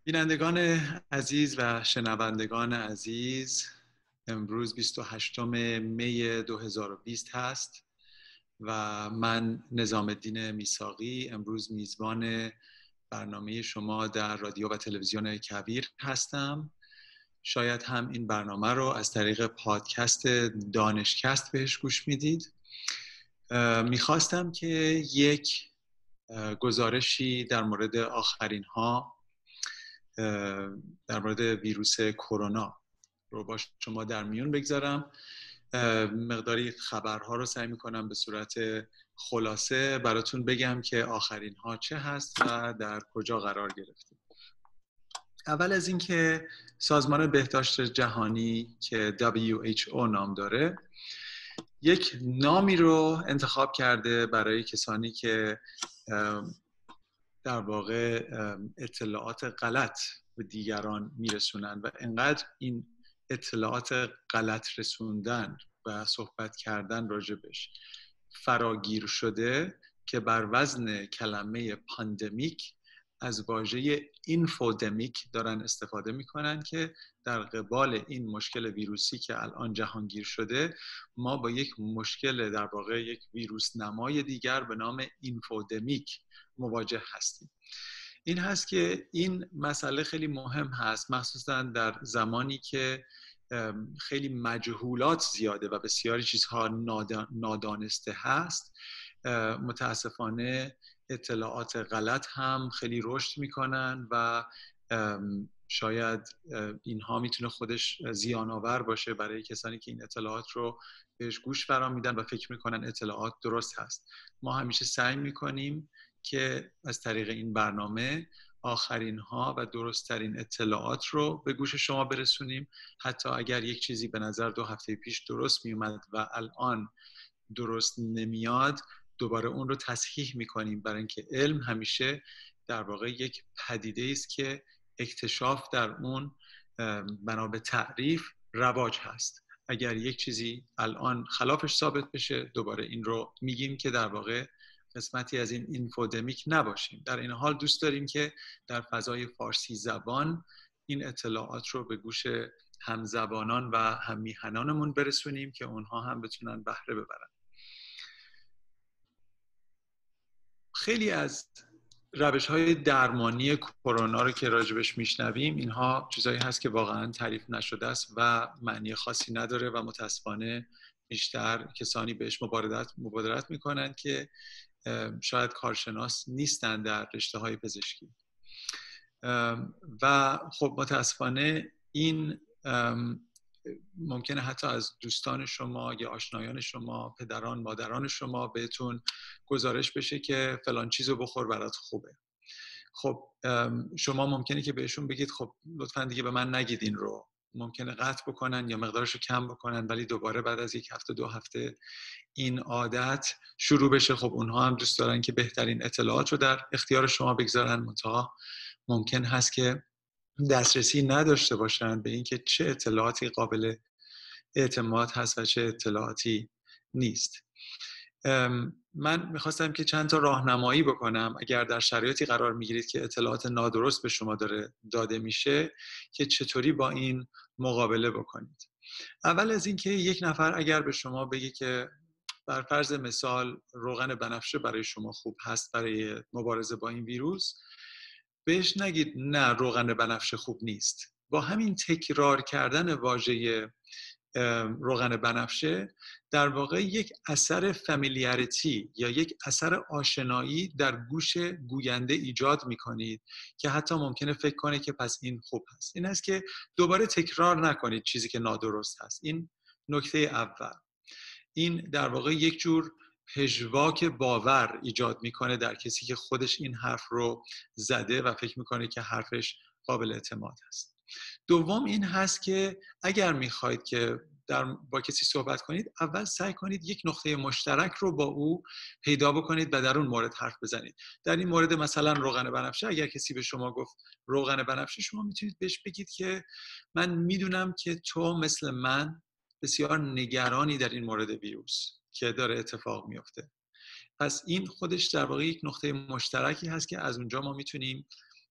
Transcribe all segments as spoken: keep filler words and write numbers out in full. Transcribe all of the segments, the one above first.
بینندگان عزیز و شنوندگان عزیز، امروز بیست و هشتم می دو هزار و بیست هست و من نظام الدین میثاقی امروز میزبان برنامه شما در رادیو و تلویزیون کبیر هستم. شاید هم این برنامه رو از طریق پادکست دانشکست بهش گوش میدید. میخواستم که یک گزارشی در مورد آخرین ها در مورد ویروس کرونا رو با شما در میون بگذارم. مقداری خبرها رو سعی میکنم به صورت خلاصه براتون بگم که آخرین ها چه هست و در کجا قرار گرفته. اول از این که سازمان بهداشت جهانی که دبلیو اچ او نام داره یک نامی رو انتخاب کرده برای کسانی که در واقع اطلاعات غلط به دیگران میرسونن و انقدر این اطلاعات غلط رسوندن و صحبت کردن راجبش فراگیر شده که بر وزن کلمه پاندمیک از واژه اینفودمیک دارن استفاده میکنن که در قبال این مشکل ویروسی که الان جهانگیر شده ما با یک مشکل در واقع یک ویروس نمای دیگر به نام اینفودمیک مواجه هستیم. این هست که این مسئله خیلی مهم هست، مخصوصا در زمانی که خیلی مجهولات زیاده و بسیاری چیزها نادانسته هست. متاسفانه اطلاعات غلط هم خیلی رشد میکنن و شاید اینها میتونه خودش زیان آور باشه برای کسانی که این اطلاعات رو بهش گوش فرا میدن و فکر میکنن اطلاعات درست هست. ما همیشه سعی میکنیم که از طریق این برنامه آخرین ها و درست ترین اطلاعات رو به گوش شما برسونیم، حتی اگر یک چیزی به نظر دو هفته پیش درست میومد و الان درست نمیاد دوباره اون رو تصحیح میکنیم، برای اینکه علم همیشه در واقع یک پدیده است که اکتشاف در اون بنا به تعریف رواج هست. اگر یک چیزی الان خلافش ثابت بشه دوباره این رو میگیم که در واقع قسمتی از این اینفودمیک نباشیم. در این حال دوست داریم که در فضای فارسی زبان این اطلاعات رو به گوش همزبانان و هممیهنانمون برسونیم که اونها هم بتونن بهره ببرن. خیلی از روش‌های درمانی کرونا رو که راجبش میشنویم اینها چیزایی هست که واقعا تعریف نشده است و معنی خاصی نداره و متاسفانه بیشتر کسانی بهش مبادرت مبادرت میکنن که شاید کارشناس نیستن در رشته‌های پزشکی و خب متاسفانه این ممکنه حتی از دوستان شما یا آشنایان شما، پدران، مادران شما بهتون گزارش بشه که فلان چیزو بخور برات خوبه. خب شما ممکنه که بهشون بگید خب لطفاً دیگه به من نگید این رو، ممکنه قطع بکنن یا مقدارشو کم بکنن، ولی دوباره بعد از یک هفته دو هفته این عادت شروع بشه. خب اونها هم دوست دارن که بهترین اطلاعات رو در اختیار شما بگذارن، منتها ممکن هست که دسترسی نداشته باشن به اینکه چه اطلاعاتی قابل اعتماد هست و چه اطلاعاتی نیست. من میخواستم که چند تا راهنمایی بکنم اگر در شرایطی قرار میگیرید که اطلاعات نادرست به شما داره داده میشه که چطوری با این مقابله بکنید. اول از این که یک نفر اگر به شما بگه که بر فرض مثال روغن بنفشه برای شما خوب هست برای مبارزه با این ویروس، بهش نگید نه روغن بنفشه خوب نیست. با همین تکرار کردن واژه روغن بنفشه در واقع یک اثر فامیلیاریتی یا یک اثر آشنایی در گوش گوینده ایجاد میکنید که حتی ممکنه فکر کنه که پس این خوب هست. این است که دوباره تکرار نکنید چیزی که نادرست هست. این نکته اول. این در واقع یک جور پژواک باور ایجاد میکنه در کسی که خودش این حرف رو زده و فکر میکنه که حرفش قابل اعتماد است. دوم این هست که اگر میخواید که در با کسی صحبت کنید اول سعی کنید یک نقطه مشترک رو با او پیدا بکنید و در اون مورد حرف بزنید. در این مورد مثلا روغن بنفشه، اگر کسی به شما گفت روغن بنفشه، شما میتونید بهش بگید که من میدونم که تو مثل من بسیار نگرانی در این مورد ویروس که داره اتفاق میفته. پس این خودش در واقع یک نقطه مشترکی هست که از اونجا ما میتونیم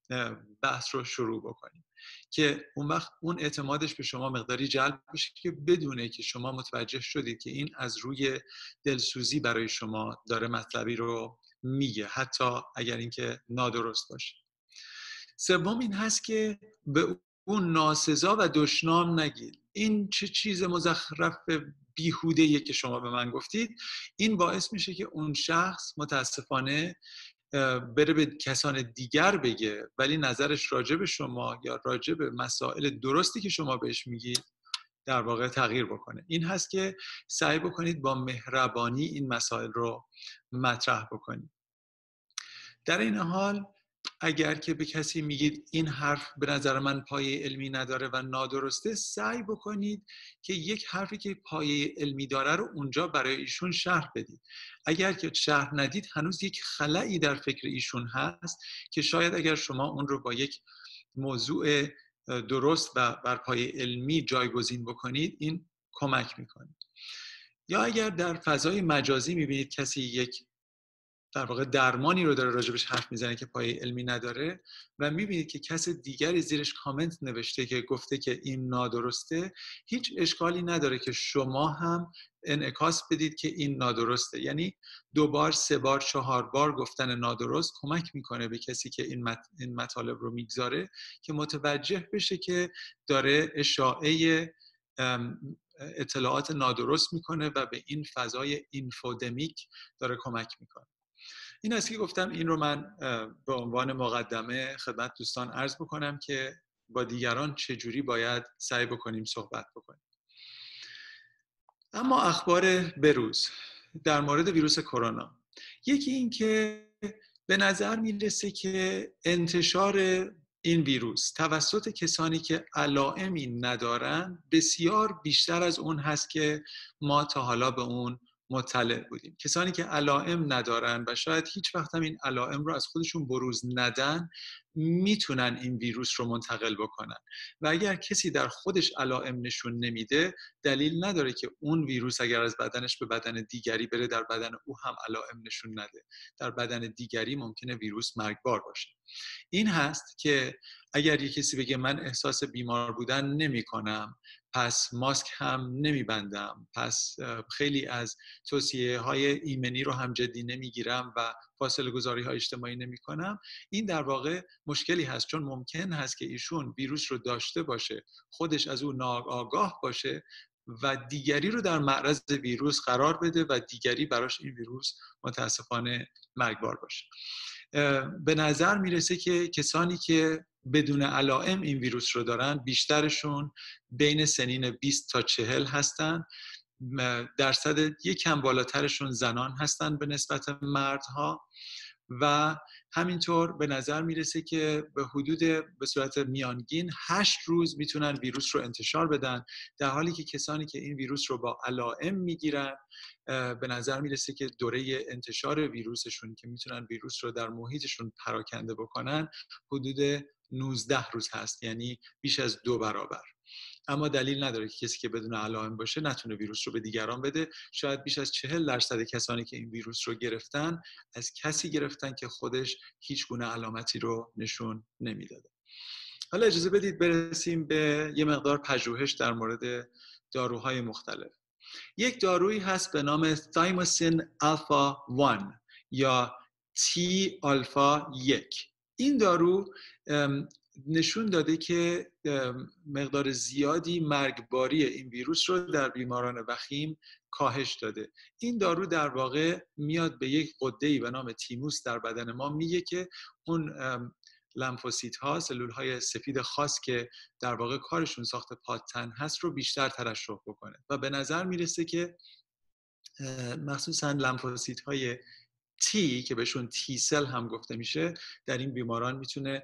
بحث رو شروع بکنیم که اون وقت اون اعتمادش به شما مقداری جلب بشه که بدونه که شما متوجه شدید که این از روی دلسوزی برای شما داره مطلبی رو میگه، حتی اگر اینکه نادرست باشه. سوم این هست که به اون ناسزا و دشنام نگید. این چه چیز مزخرف بیهوده‌ایه که شما به من گفتید. این باعث میشه که اون شخص متاسفانه بره به کسان دیگر بگه، ولی نظرش راجع به شما یا راجع به مسائل درستی که شما بهش میگید در واقع تغییر بکنه. این هست که سعی بکنید با مهربانی این مسائل رو مطرح بکنید. در این حال اگر که به کسی میگید این حرف به نظر من پایه علمی نداره و نادرسته، سعی بکنید که یک حرفی که پایه علمی داره رو اونجا برای ایشون شرح بدید. اگر که شرح ندید هنوز یک خلایی در فکر ایشون هست که شاید اگر شما اون رو با یک موضوع درست و بر پایه علمی جایگزین بکنید این کمک میکنه. یا اگر در فضای مجازی میبینید کسی یک در واقع درمانی رو داره راجبش حرف میزنه که پایه علمی نداره و میبینید که کس دیگری زیرش کامنت نوشته که گفته که این نادرسته، هیچ اشکالی نداره که شما هم انعکاس بدید که این نادرسته. یعنی دو بار، سه بار، چهار بار گفتن نادرست کمک میکنه به کسی که این مط... این مطالب رو میگذاره که متوجه بشه که داره اشاعه اطلاعات نادرست میکنه و به این فضای اینفودمیک داره کمک میکنه. این است که گفتم این رو من به عنوان مقدمه خدمت دوستان عرض بکنم که با دیگران چجوری باید سعی بکنیم صحبت بکنیم. اما اخبار بروز در مورد ویروس کرونا، یکی این که به نظر میرسه که انتشار این ویروس توسط کسانی که علائمی ندارن بسیار بیشتر از اون هست که ما تا حالا به اون مطلع بودیم. کسانی که علائم ندارن و شاید هیچ وقت هم این علائم رو از خودشون بروز ندن میتونن این ویروس رو منتقل بکنن و اگر کسی در خودش علائم نشون نمیده دلیل نداره که اون ویروس اگر از بدنش به بدن دیگری بره در بدن او هم علائم نشون نده. در بدن دیگری ممکنه ویروس مرگبار باشه. این هست که اگر یک کسی بگه من احساس بیمار بودن نمی کنم، پس ماسک هم نمی بندم، پس خیلی از توصیه های ایمنی رو هم جدی نمی گیرم و فاصله گذاری های اجتماعی نمی کنم، این در واقع مشکلی هست، چون ممکن هست که ایشون ویروس رو داشته باشه، خودش از اون ناآگاه باشه و دیگری رو در معرض ویروس قرار بده و دیگری براش این ویروس متاسفانه مرگبار باشه. به نظر میرسه که کسانی که بدون علائم این ویروس رو دارن بیشترشون بین سنین بیست تا چهل هستن. درصد یک کم بالاترشون زنان هستن به نسبت مردها و همینطور به نظر میرسه که به حدود به صورت میانگین هشت روز میتونن ویروس رو انتشار بدن، در حالی که کسانی که این ویروس رو با علائم میگیرن به نظر میرسه که دوره انتشار ویروسشون که میتونن ویروس رو در محیطشون پراکنده بکنن حدود نوزده روز هست، یعنی بیش از دو برابر. اما دلیل نداره که کسی که بدون علائم باشه نتونه ویروس رو به دیگران بده. شاید بیش از چهل درصد کسانی که این ویروس رو گرفتن از کسی گرفتن که خودش هیچ گونه علامتی رو نشون نمیداده. حالا اجازه بدید برسیم به یه مقدار پژوهش در مورد داروهای مختلف. یک دارویی هست به نام تایموسین آلفا یک یا تی آلفا یک. این دارو نشون داده که مقدار زیادی مرگباری این ویروس رو در بیماران وخیم کاهش داده. این دارو در واقع میاد به یک غده‌ای به نام تیموس در بدن ما میگه که اون لمفوسیت ها، سلول های سفید خاص که در واقع کارشون ساخت پادتن هست رو بیشتر ترشح بکنه و به نظر میرسه که مخصوصا لمفوسیت های تی که بهشون تی سل هم گفته میشه در این بیماران میتونه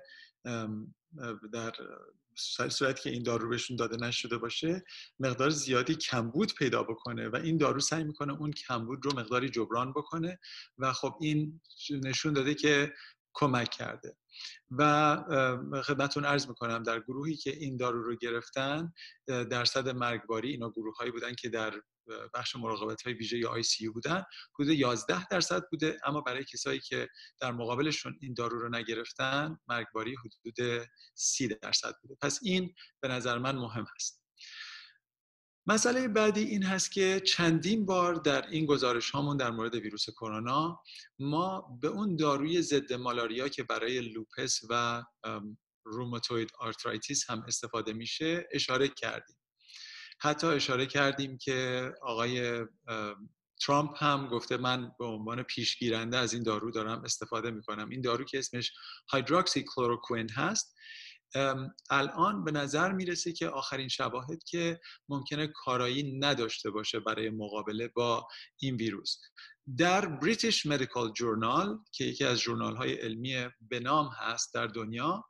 در صورتی که این دارو بهشون داده نشده باشه مقدار زیادی کمبود پیدا بکنه و این دارو سعی میکنه اون کمبود رو مقداری جبران بکنه و خب این نشون داده که کمک کرده. و خدمتتون عرض میکنم در گروهی که این دارو رو گرفتن درصد مرگباری، اینا گروه هایی بودن که در بخش مراقبت‌های ویژه یا آی سی یو بودن حدود یازده درصد بوده، اما برای کسایی که در مقابلشون این دارو رو نگرفتن مرگباری حدود سی درصد بوده. پس این به نظر من مهم هست. مسئله بعدی این هست که چندین بار در این گزارش هامون در مورد ویروس کرونا ما به اون داروی ضد مالاریا که برای لوپس و روماتوید آرترایتیس هم استفاده میشه اشاره کردیم. حتی اشاره کردیم که آقای ترامپ هم گفته من به عنوان پیشگیرنده از این دارو دارم استفاده میکنم. این دارو که اسمش هایدروکسی کلوروکوین هست الان به نظر میرسه که آخرین شواهد که ممکنه کارایی نداشته باشه برای مقابله با این ویروس. در بریتیش مدیکال جورنال که یکی از جورنال های علمی به نام هست در دنیا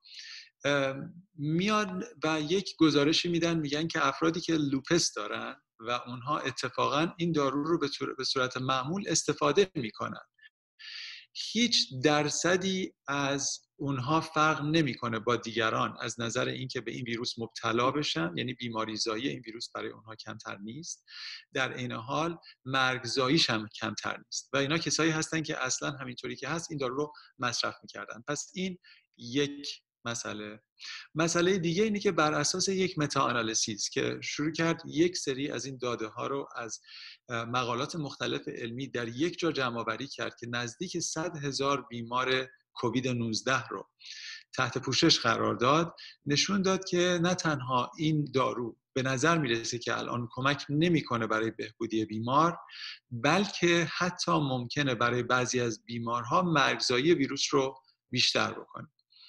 میاد و یک گزارشی میدن، میگن که افرادی که لوپس دارن و اونها اتفاقا این دارو رو به صورت معمول استفاده میکنن، هیچ درصدی از اونها فرق نمیکنه با دیگران از نظر اینکه به این ویروس مبتلا بشن، یعنی بیماری زایی این ویروس برای اونها کمتر نیست، در این حال مرگ زاییش هم کمتر نیست و اینا کسایی هستن که اصلا همینطوری که هست این دارو رو مصرف میکردن. پس این یک مسئله. مسئله دیگه اینه که بر اساس یک متا آنالیسیس که شروع کرد یک سری از این داده ها رو از مقالات مختلف علمی در یک جا جمع آوری کرد که نزدیک صد هزار بیمار کووید نوزده رو تحت پوشش قرار داد، نشون داد که نه تنها این دارو به نظر میرسه که الان کمک نمیکنه برای بهبودی بیمار، بلکه حتی ممکنه برای بعضی از بیمارها مرگزایی ویروس رو بیشتر بکنه.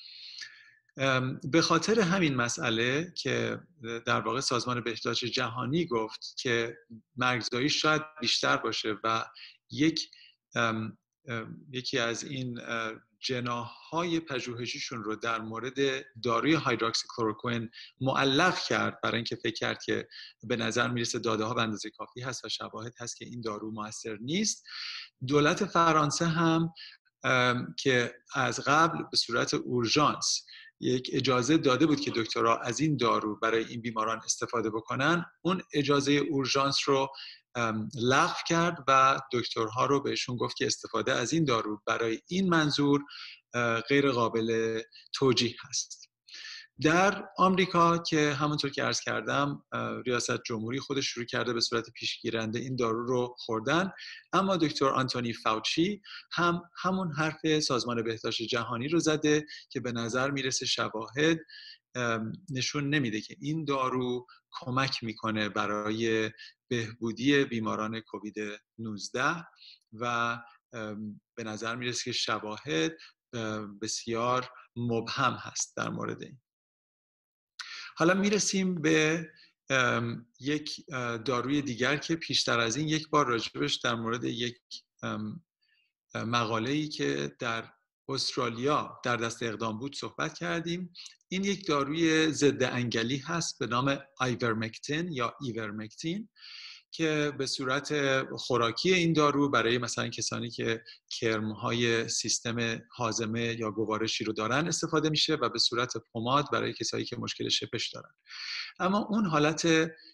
به خاطر همین مسئله که در واقع سازمان بهداشت جهانی گفت که مرگزایی شاید بیشتر باشه و یک یکی از این جناح‌های پژوهشیشون رو در مورد داروی هایدروکسی کلوروکوین معلق کرد برای اینکه فکر کرد که به نظر میرسه داده ها به اندازه کافی هست و شواهد هست که این دارو مؤثر نیست. دولت فرانسه هم که از قبل به صورت اورژانس یک اجازه داده بود که دکترها از این دارو برای این بیماران استفاده بکنن، اون اجازه اورژانس رو لغو کرد و دکترها رو بهشون گفت که استفاده از این دارو برای این منظور غیر قابل توجیه هست. در آمریکا که همونطور که عرض کردم ریاست جمهوری خودش شروع کرده به صورت پیشگیرنده این دارو رو خوردن، اما دکتر آنتونی فاوچی هم همون حرف سازمان بهداشت جهانی رو زده که به نظر میرسه شواهد نشون نمیده که این دارو کمک میکنه برای بهبودی بیماران کووید نوزده و به نظر میرسه که شواهد بسیار مبهم هست در مورد این. حالا میرسیم به یک داروی دیگر که پیشتر از این یک بار راجبش در مورد یک مقاله‌ای که در استرالیا در دست اقدام بود صحبت کردیم. این یک داروی ضد انگلی هست به نام آیورمکتین یا ایورمکتین که به صورت خوراکی این دارو برای مثلا کسانی که کرم‌های سیستم هاضمه یا گوارشی رو دارن استفاده میشه و به صورت پماد برای کسایی که مشکل شپش دارن. اما اون حالت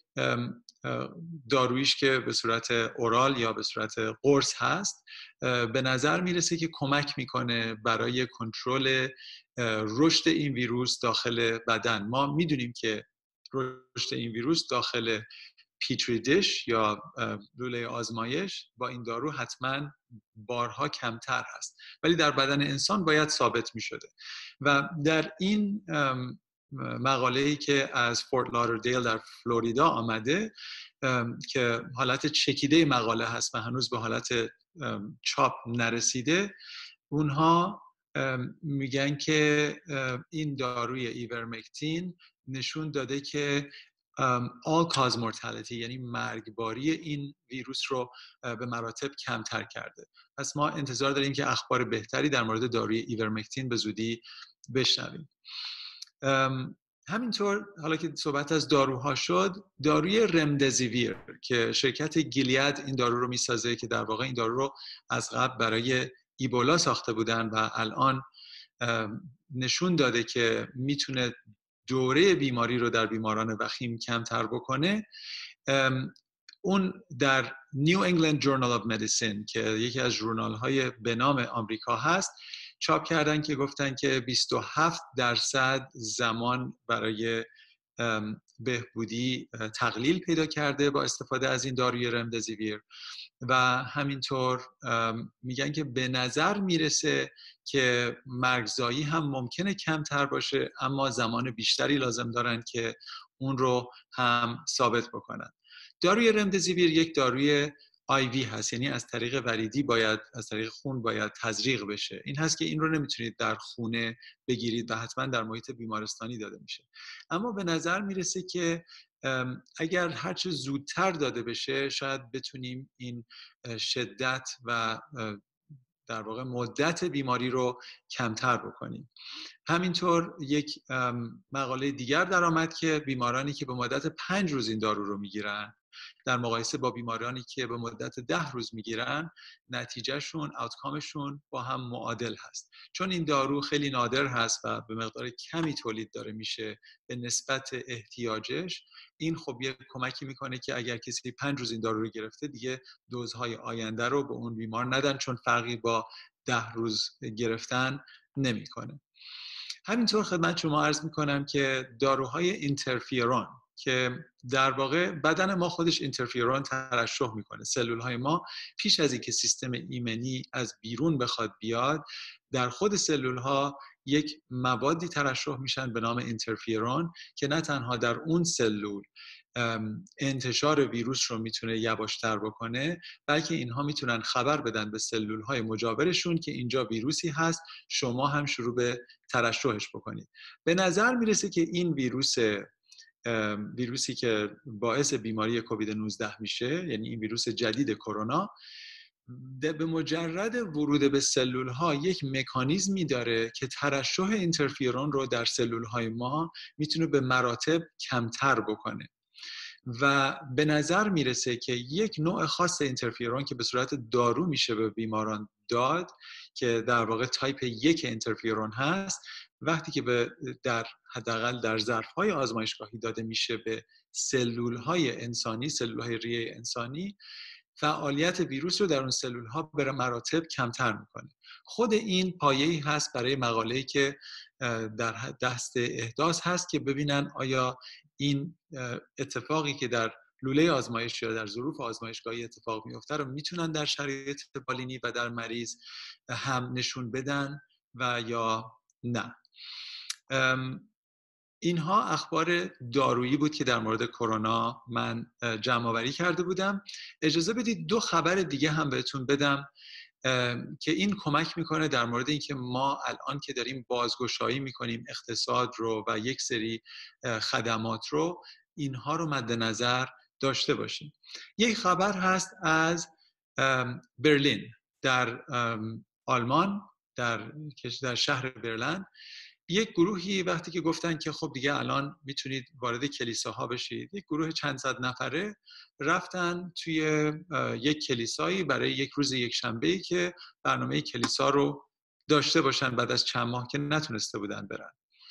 داروییش که به صورت اورال یا به صورت قرص هست به نظر میرسه که کمک میکنه برای کنترل رشد این ویروس داخل بدن. ما میدونیم که رشد این ویروس داخل پیتری دیش یا لوله آزمایش با این دارو حتما بارها کمتر هست، ولی در بدن انسان باید ثابت می شده. و در این مقاله‌ای که از فورت لادردیل در فلوریدا آمده که حالت چکیده مقاله هست و هنوز به حالت چاپ نرسیده، اونها میگن که این داروی ایورمکتین نشون داده که all cause mortality یعنی مرگباری این ویروس رو به مراتب کمتر کرده. پس ما انتظار داریم که اخبار بهتری در مورد داروی ایورمکتین به زودی بشنویم. همینطور حالا که صحبت از داروها شد، داروی رمدزیویر که شرکت گیلید این دارو رو میسازه که در واقع این دارو رو از قبل برای ایبولا ساخته بودن و الان نشون داده که میتونه دوره بیماری رو در بیماران وخیم کمتر بکنه، اون در نیو انگلند جورنال آف مدیسین که یکی از ژورنال های به نام آمریکا هست چاپ کردن که گفتن که بیست و هفت درصد زمان برای بهبودی تقلیل پیدا کرده با استفاده از این داروی رمدزیویر و همینطور میگن که به نظر میرسه که مرگزایی هم ممکنه کمتر باشه اما زمان بیشتری لازم دارن که اون رو هم ثابت بکنن. داروی رمدزیویر یک داروی آی وی هست، یعنی از طریق وریدی باید از طریق خون باید تزریق بشه. این هست که این رو نمیتونید در خونه بگیرید و حتما در محیط بیمارستانی داده میشه. اما به نظر میرسه که اگر هرچه زودتر داده بشه شاید بتونیم این شدت و در واقع مدت بیماری رو کمتر بکنیم. همینطور یک مقاله دیگر در آمد که بیمارانی که به مدت پنج روز این دارو رو میگیرن در مقایسه با بیمارانی که به مدت ده روز میگیرن نتیجهشون، آوتکامشون با هم معادل هست. چون این دارو خیلی نادر هست و به مقدار کمی تولید داره میشه به نسبت احتیاجش، این خب یه کمکی میکنه که اگر کسی پنج روز این دارو رو گرفته دیگه دوزهای آینده رو به اون بیمار ندن چون فرقی با ده روز گرفتن نمیکنه. همینطور خدمت شما عرض میکنم که داروهای اینترفیرون که در واقع بدن ما خودش اینترفیرون ترشح میکنه. سلول های ما پیش از اینکه سیستم ایمنی از بیرون بخواد بیاد در خود سلول ها یک موادی ترشح میشن به نام اینترفیرون که نه تنها در اون سلول انتشار ویروس رو میتونه یواشتر بکنه بلکه اینها میتونن خبر بدن به سلول های مجاورشون که اینجا ویروسی هست، شما هم شروع به ترشحش بکنید. به نظر میرسه که این ویروس ویروسی که باعث بیماری کووید نوزده میشه، یعنی این ویروس جدید کرونا، به مجرد ورود به سلول ها یک مکانیزمی داره که ترشح اینترفیرون رو در سلول های ما میتونه به مراتب کمتر بکنه و به نظر میرسه که یک نوع خاص اینترفیرون که به صورت دارو میشه به بیماران داد که در واقع تایپ یک اینترفیرون هست، وقتی که به در حداقل در ظرف‌های آزمایشگاهی داده میشه به سلول‌های انسانی، سلول‌های ریه انسانی، فعالیت ویروس رو در اون سلول‌ها به مراتب کمتر میکنه. خود این پایه‌ای هست برای مقاله‌ای که در دست احداث هست که ببینن آیا این اتفاقی که در لوله آزمایش یا در ظروف آزمایشگاهی اتفاق میفته رو میتونن در شرایط بالینی و در مریض هم نشون بدن و یا نه. اینها اخبار دارویی بود که در مورد کرونا من جمع آوری کرده بودم. اجازه بدید دو خبر دیگه هم بهتون بدم که این کمک میکنه در مورد اینکه ما الان که داریم بازگشایی میکنیم اقتصاد رو و یک سری خدمات رو، اینها رو مد نظر داشته باشیم. یک خبر هست از برلین در آلمان، در در شهر برلین. یک گروهی وقتی که گفتن که خب دیگه الان میتونید وارد کلیساها بشید، یک گروه چند صد نفره رفتن توی یک کلیسایی برای یک روز یک شنبه‌ای که برنامه کلیسا رو داشته باشن بعد از چند ماه که نتونسته بودن برن.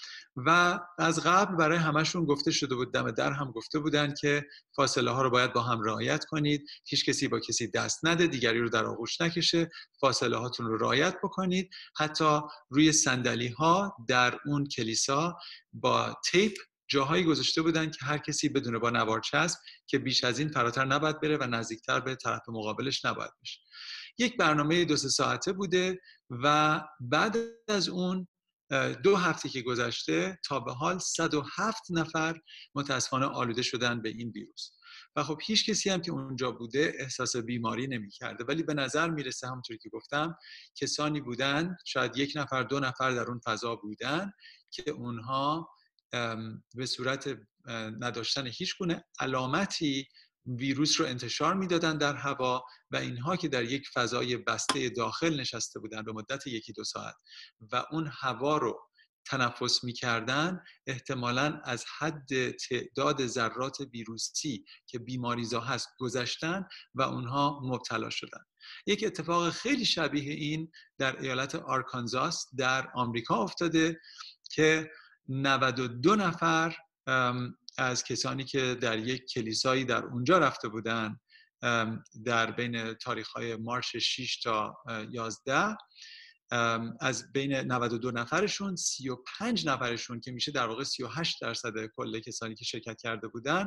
و از قبل برای همشون گفته شده بود، دم در هم گفته بودن که فاصله ها رو باید با هم رعایت کنید، هیچ کسی با کسی دست نده، دیگری رو در آغوش نکشه، فاصله هاتون رو رعایت بکنید. حتی روی صندلی ها در اون کلیسا با تیپ جاهایی گذاشته بودن که هر کسی بدونه با نوار چسب که بیش از این فراتر نباید بره و نزدیکتر به طرف مقابلش نباید بشه. یک برنامه دو سه ساعته بوده و بعد از اون دو هفته که گذشته تا به حال صد و هفت نفر متاسفانه آلوده شدن به این ویروس و خب هیچ کسی هم که اونجا بوده احساس بیماری نمی کرده، ولی به نظر میرسه همونطوری که گفتم کسانی بودن، شاید یک نفر دو نفر در اون فضا بودن که اونها به صورت نداشتن هیچ گونه علامتی ویروس رو انتشار میدادن در هوا و اینها که در یک فضای بسته داخل نشسته بودن به مدت یکی دو ساعت و اون هوا رو تنفس میکردن، احتمالاً از حد تعداد ذرات ویروسی که بیماریزا هست گذشتن و اونها مبتلا شدن. یک اتفاق خیلی شبیه این در ایالت آرکانزاس در آمریکا افتاده که نود و دو نفر از کسانی که در یک کلیسایی در اونجا رفته بودن در بین تاریخ‌های مارچ شش تا یازده از بین نود و دو نفرشون سی و پنج نفرشون که میشه در واقع سی و هشت درصد کل کسانی که شرکت کرده بودن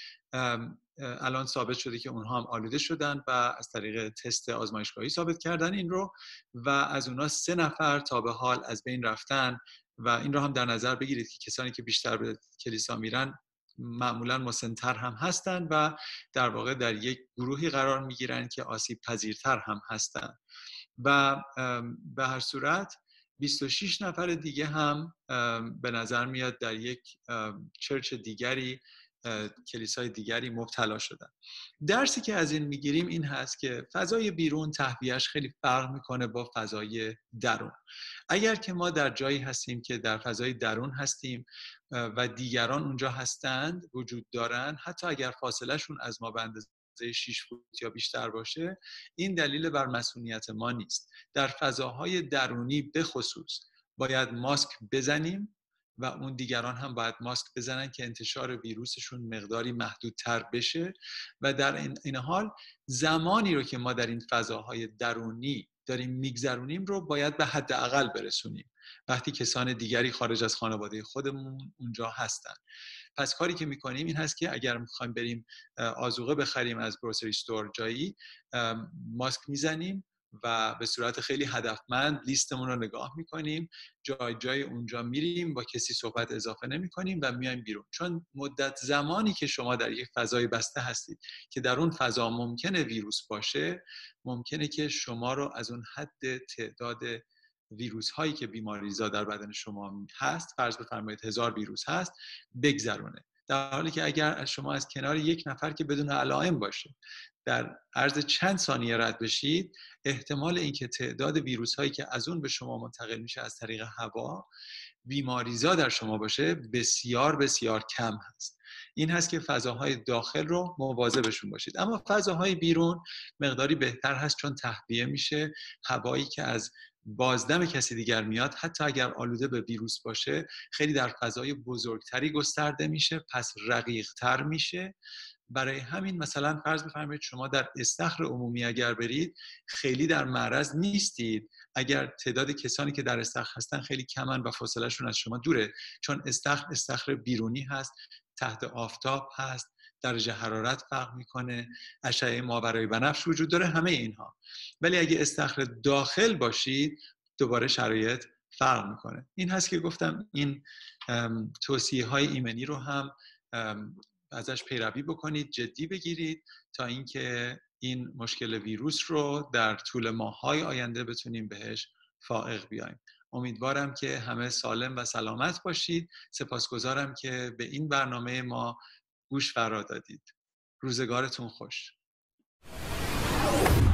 الان ثابت شده که اونها هم آلوده شدن و از طریق تست آزمایشگاهی ثابت کردن این رو و از اونها سه نفر تا به حال از بین رفتن و این رو هم در نظر بگیرید که کسانی که بیشتر به کلیسا میرن معمولا مسن‌تر هم هستن و در واقع در یک گروهی قرار میگیرن که آسیب پذیرتر هم هستن و به هر صورت بیست و شش نفر دیگه هم به نظر میاد در یک چرچ دیگری کلیسای دیگری مبتلا شدن. درسی که از این میگیریم این هست که فضای بیرون تهویه‌اش خیلی فرق میکنه با فضای درون. اگر که ما در جایی هستیم که در فضای درون هستیم و دیگران اونجا هستند وجود دارن، حتی اگر فاصله شون از ما به اندازه شش فوت یا بیشتر باشه، این دلیل بر مسئولیت ما نیست. در فضاهای درونی به خصوص باید ماسک بزنیم و اون دیگران هم باید ماسک بزنن که انتشار ویروسشون مقداری محدودتر بشه و در این, این حال زمانی رو که ما در این فضاهای درونی داریم میگذرونیم رو باید به حداقل برسونیم وقتی کسان دیگری خارج از خانواده خودمون اونجا هستن. پس کاری که میکنیم این هست که اگر میخوایم بریم آذوقه بخریم از گروسری استور جایی، ماسک میزنیم و به صورت خیلی هدفمند لیستمون رو نگاه میکنیم، جای جای اونجا میریم، با کسی صحبت اضافه نمی کنیم و میایم بیرون. چون مدت زمانی که شما در یک فضای بسته هستید که در اون فضا ممکنه ویروس باشه، ممکنه که شما رو از اون حد تعداد ویروس هایی که بیماریزا در بدن شما هست، فرض بفرمایید هزار ویروس هست، بگذرونه. در حالی که اگر شما از کنار یک نفر که بدون علائم باشه در عرض چند ثانیه رد بشید، احتمال اینکه تعداد ویروس هایی که از اون به شما منتقل میشه از طریق هوا بیماریزا در شما باشه بسیار بسیار کم هست. این هست که فضاهای داخل رو مواظبشون باشید. اما فضاهای بیرون مقداری بهتر هست چون تهویه میشه. هوایی که از بازدم کسی دیگر میاد حتی اگر آلوده به ویروس باشه خیلی در فضای بزرگتری گسترده میشه، پس رقیق‌تر میشه. برای همین مثلا فرض بفرمایید شما در استخر عمومی اگر برید خیلی در معرض نیستید اگر تعداد کسانی که در استخر هستن خیلی کمن و فاصله شون از شما دوره، چون استخر استخر بیرونی هست، تحت آفتاب هست، درجه حرارت فرق میکنه، اشعه ماورای بنفش وجود داره، همه اینها. ولی اگه استخر داخل باشید دوباره شرایط فرق میکنه. این هست که گفتم این توصیه های ایمنی رو هم ازش پیروی بکنید، جدی بگیرید تا اینکه این مشکل ویروس رو در طول ماه‌های آینده بتونیم بهش فائق بیایم. امیدوارم که همه سالم و سلامت باشید. سپاسگزارم که به این برنامه ما گوش فرا دادید. روزگارتون خوش.